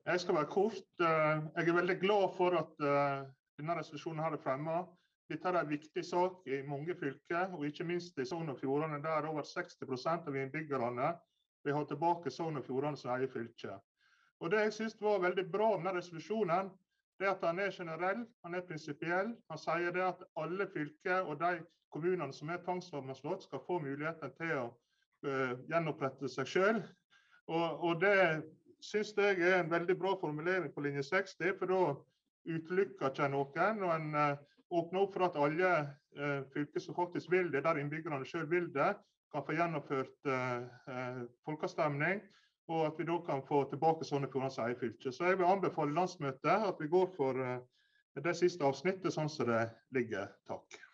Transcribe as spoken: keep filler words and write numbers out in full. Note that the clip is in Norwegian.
Jeg skal være kort. Jeg er veldig glad for at denne resolusjonen her er fremmet. Dette er en viktig sak i mange fylker, og ikke minst i Sogn og Fjordane, der over seksti prosent av innbyggerne vil ha tilbake Sogn og Fjordane som eget fylke. Og det jeg synes var veldig bra med denne resolusjonen, det er at han er generell, han er prinsipiell. Han sier det at alle fylker og de kommunene som er tvangssammenslått skal få muligheten til å uh, gjenopprette seg selv. Og, og det synes jeg er en veldig bra formulering på linje seksti, for da utelukker ikke noen, og en uh, åpner opp for at alle uh, fylker som faktisk vil det, der innbyggerne selv vil det, kan få gjennomført uh, uh, folkeavstemning, og at vi da kan få tilbake sånne Fjordane som eget fylke. Så jeg vil anbefale landsmøtet at vi går for uh, det siste avsnittet sånn som det ligger. Takk.